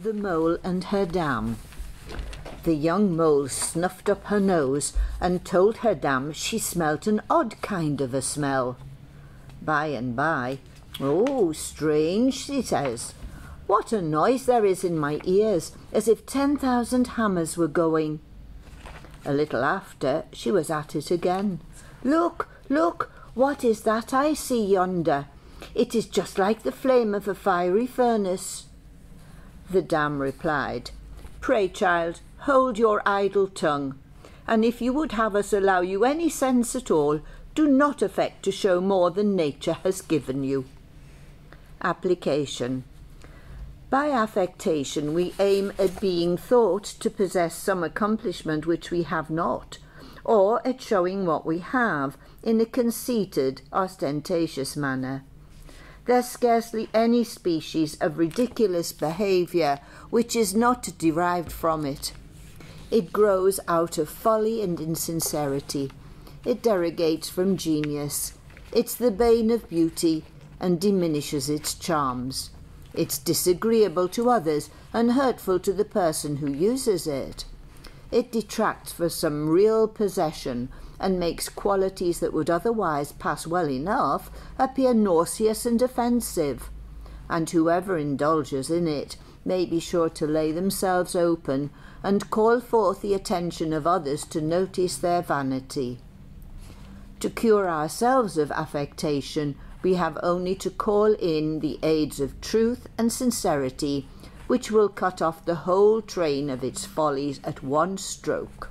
The Mole and her Dam. The young mole snuffed up her nose and told her dam she smelt an odd kind of a smell. By and by, "Oh, strange," she says. "What a noise there is in my ears, as if 10,000 hammers were going." A little after, she was at it again. "Look, look, what is that I see yonder? It is just like the flame of a fiery furnace." The dam replied, "Pray, child, hold your idle tongue, and if you would have us allow you any sense at all, do not affect to show more than nature has given you." Application. By affectation we aim at being thought to possess some accomplishment which we have not, or at showing what we have in a conceited, ostentatious manner. There's scarcely any species of ridiculous behaviour which is not derived from it. It grows out of folly and insincerity. It derogates from genius. It's the bane of beauty and diminishes its charms. It's disagreeable to others and hurtful to the person who uses it. It detracts from some real possession and makes qualities that would otherwise pass well enough appear nauseous and offensive, and whoever indulges in it may be sure to lay themselves open and call forth the attention of others to notice their vanity. To cure ourselves of affectation, we have only to call in the aids of truth and sincerity, which will cut off the whole train of its follies at one stroke.